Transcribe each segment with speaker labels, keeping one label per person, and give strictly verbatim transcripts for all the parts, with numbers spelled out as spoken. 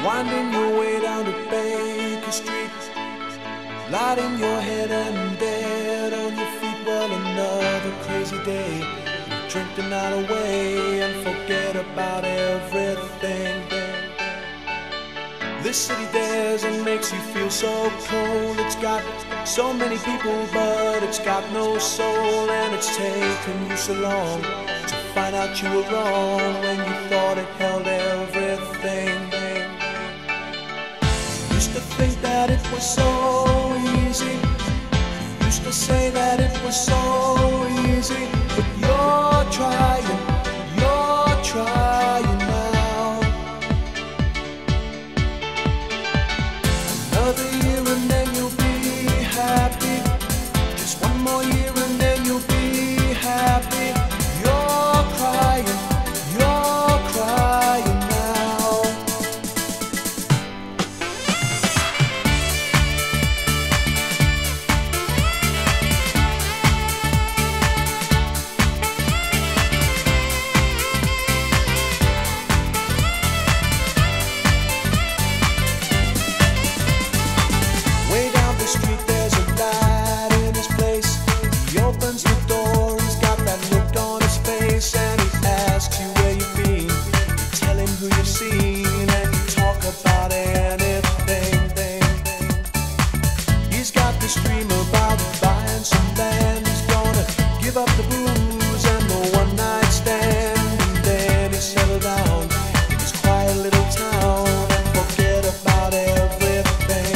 Speaker 1: Winding your way down to Baker Street, lighting your head and dead on your feet. Well, another crazy day. You drink the night away and forget about everything. This city dares and makes you feel so cold. It's got so many people, but it's got no soul. And it's taken you so long to find out you were wrong when you thought it held everything. Used to think that it was so easy. Used to say that it was so easy. But you're trying, you're trying now. Another year and then you'll be happy. Just one more year and then you'll be happy. You're crying, you're crying now. Way down the street there's a light in his place. He opens the door, he's got that look on his face. And he asks you where you've been. You tell him who you've seen, and you talk about anything. He's got this dream about buying some land. He's gonna give up the booze and the one night stand. And then he settle down in his quiet little town and forget about everything.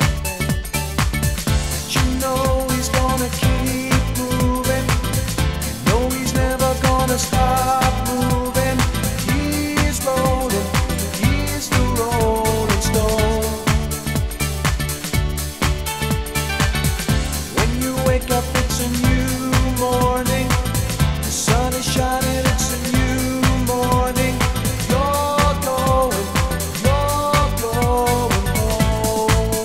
Speaker 1: You know he's gonna keep moving. You know he's never gonna stop moving. He's rolling, he's the rolling stone. When you wake up, it's a new morning. The sun is shining, it's a new morning. You're going, you're going home.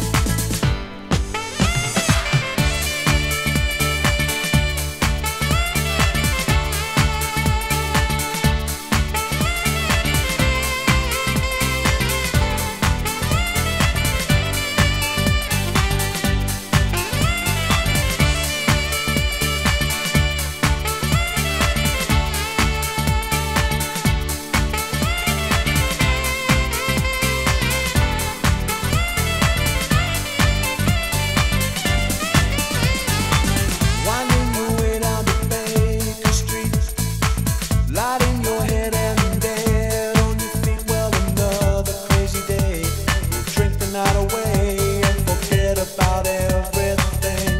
Speaker 1: Winding your way down to Baker Street, lighting your head and dead on your feet. Well, another crazy day. You drink the night away and forget about everything.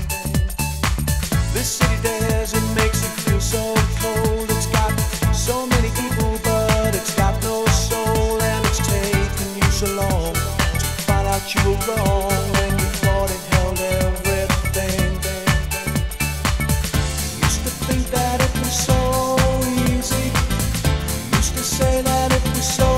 Speaker 1: This city dares and makes you feel so cold. It's got so many people, but it's got no soul. And it's taken you so long to find out you were wrong when you thought it held everything. Used to think that it was so easy. Used to say that it was so